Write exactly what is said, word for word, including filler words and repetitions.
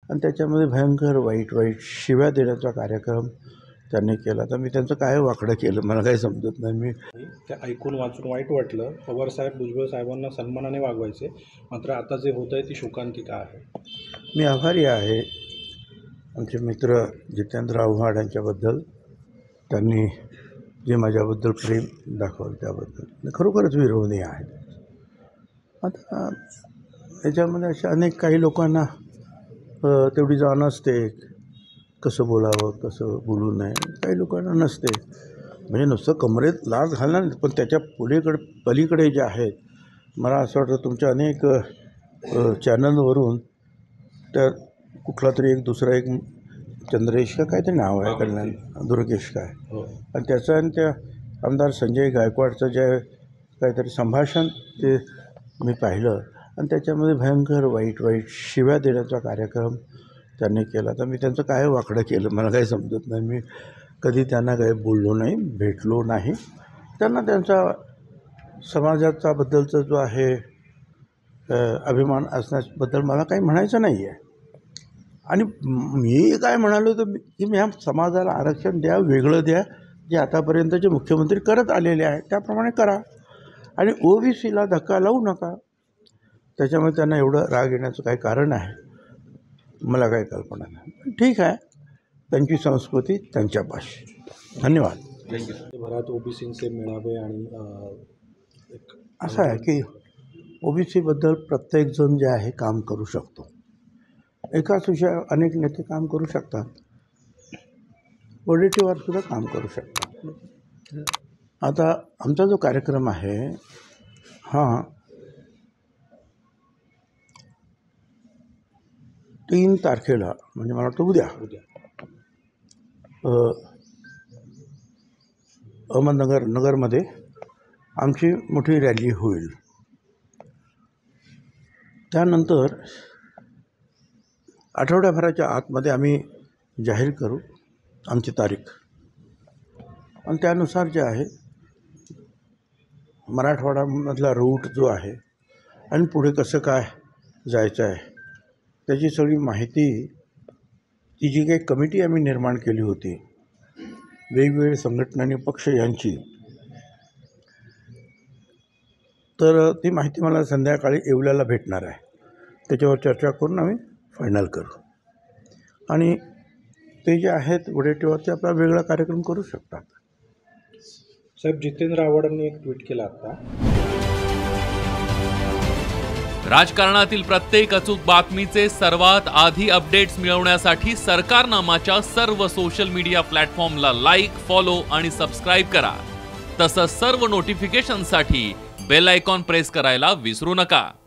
आणि त्याच्यामध्ये भयंकर वाईट वाईट शिव्या देण्याचा कार्यक्रम त्यांनी केला. तर मी त्यांचं काय वाकडं केलं मला काही समजत नाही. मी ते ऐकून वाचून वाईट वाटलं. पवारसाहेब भुजबळ साहेबांना सन्मानाने वागवायचे, मात्र आता जे होत आहे ती शोकांतिका आहे. मी आभारी आहे आमचे मित्र जितेंद्र आव्हाड यांच्याबद्दल. त्यांनी जे माझ्याबद्दल प्रेम दाखवलं त्याबद्दल मी खरोखरच विरोधी आहे. आता याच्यामध्ये अशा अनेक काही लोकांना तेवढी जाण असते कसं बोलावं कसं बोलू नये. काही लोकांना नसते, म्हणजे नुसतं कमरेत लाच घालणार नाही, पण त्याच्या पुढेकडे पलीकडे जे आहेत. मला असं वाटतं तुमच्या अनेक चॅनलवरून तर कुठला तरी एक दुसरा एक चंद्रेश का काहीतरी नाव आहे कल्याण दुर्गेश काय हो. आणि त्याचं आणि त्या आमदार संजय गायकवाडचं जे काहीतरी संभाषण ते मी पाहिलं आणि त्याच्यामध्ये भयंकर वाईट वाईट शिव्या देण्याचा कार्यक्रम त्यांनी केला. तर मी त्यांचं काय वाकडं केलं मला काही समजत नाही. मी कधी त्यांना काही बोललो नाही, भेटलो नाही. त्यांना त्यांचा समाजाचा बद्दलचा जो आहे अभिमान असण्याबद्दल मला काही म्हणायचं नाही आहे. आणि मी काय म्हणालो तर की मी ह्या समाजाला आरक्षण द्या, वेगळं द्या, जे आतापर्यंतचे मुख्यमंत्री करत आलेले आहेत त्याप्रमाणे करा आणि ओबीसीला धक्का लावू नका. त्याच्यामुळे त्यांना एवढं राग येण्याचं काही कारण आहे मला काही कल्पना नाही. ठीक आहे, त्यांची संस्कृती त्यांच्यापाशी. धन्यवाद. भरात ओबीसींचे मेळावे आणि असं आहे की ओबीसीबद्दल प्रत्येकजण जे आहे काम करू शकतो. एकाच विषयावर अनेक नेते काम करू शकतात, वडेट्टीवार सुद्धा काम करू शकतात. आता आमचा जो कार्यक्रम आहे हा तीन तारखेला म्हणजे मला वाटतं उद्या उद्या अहमदनगर नगरमध्ये आमची मोठी रॅली होईल. त्यानंतर आठवड्याभराच्या आतमध्ये आम्ही जाहीर करू आमची तारीख आणि त्यानुसार जे आहे मराठवाड्यामधला रूट जो आहे आणि पुढे कसं काय जायचं आहे त्याची सगळी माहिती ती जी काही कमिटी आम्ही निर्माण केली होती वेगवेगळे संघटनांनी पक्ष यांची, तर ती माहिती मला संध्याकाळी येवल्याला भेटणार आहे. त्याच्यावर चर्चा करून आम्ही फायनल करू आणि ते जे आहेत वडेट्टीवार ते आपला वेगळा कार्यक्रम करू शकतात. साहेब, जितेंद्र आव्हाडांनी एक ट्विट केलं आता, राजकारणातील प्रत्येक अचूक बातमीचे सर्वात आधी अपडेट्स मिळवण्यासाठी सरकारनामाच्या सर्व सोशल मीडिया प्लॅटफॉर्मला लाईक, फॉलो आणि सबस्क्राईब करा. तसंच सर्व नोटिफिकेशनसाठी बेल आयकॉन प्रेस करायला विसरू नका.